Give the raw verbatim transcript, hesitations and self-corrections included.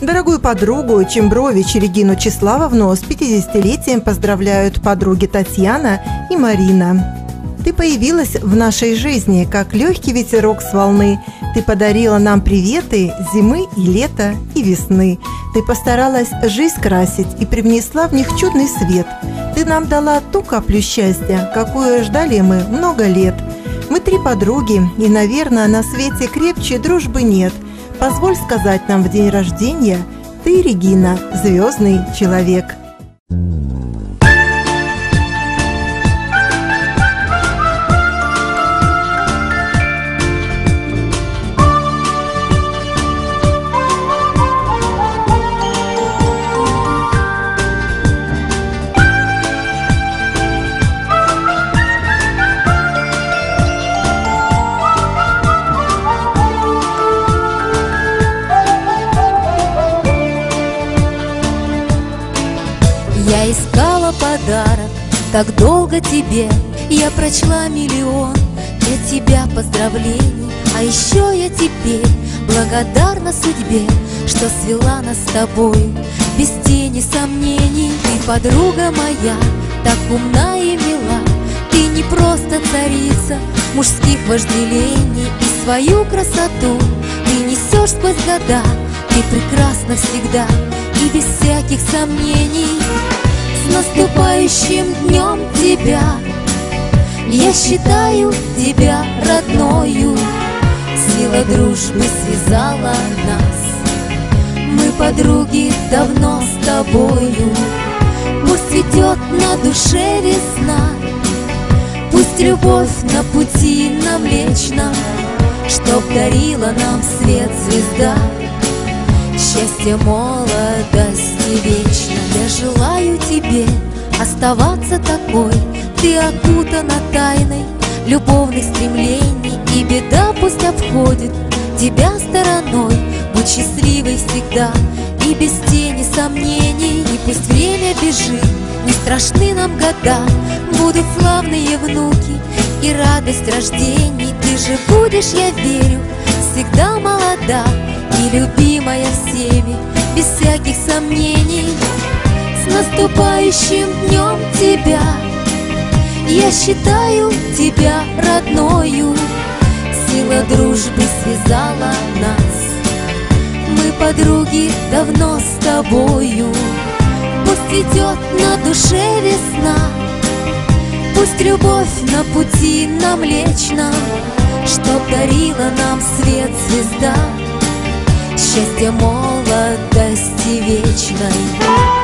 Дорогую подругу Чембрович Регину Числавовну с пятидесятилетием поздравляют подруги Татьяна и Марина. Ты появилась в нашей жизни, как легкий ветерок с волны. Ты подарила нам приветы зимы и лета, и весны. Ты постаралась жизнь красить и привнесла в них чудный свет. Ты нам дала ту каплю счастья, какую ждали мы много лет. Мы три подруги, и, наверное, на свете крепче дружбы нет. Позволь сказать нам в день рождения: ты, Регина, звездный человек. Я искала подарок так долго тебе, я прочла миллион для тебя поздравлений. А еще я теперь благодарна судьбе, что свела нас с тобой без тени сомнений. Ты, подруга моя, так умна и мила, ты не просто царица мужских вожделений, и свою красоту ты несешь сквозь года. Ты прекрасна всегда и без всяких сомнений. С наступающим днем тебя, я считаю тебя родною. Сила дружбы связала нас, мы подруги давно с тобою. Пусть идет на душе весна, пусть любовь на пути нам Млечном, чтоб дарила нам свет звезда. Счастье, молодости вечно. Я желаю тебе оставаться такой. Ты окутана тайной любовных стремлений, и беда пусть обходит тебя стороной. Будь счастливой всегда и без тени сомнений. И пусть время бежит, не страшны нам года, будут славные внуки и радость рождений. Ты же будешь, я верю, всегда молода и любимая всеми, без всяких сомнений. С наступающим днем тебя, я считаю тебя родною. Сила дружбы связала нас, мы подруги давно с тобою. Пусть идет на душе весна, пусть любовь на пути нам Млечном, чтоб дарила нам свет звезда. Счастье, молодости вечной.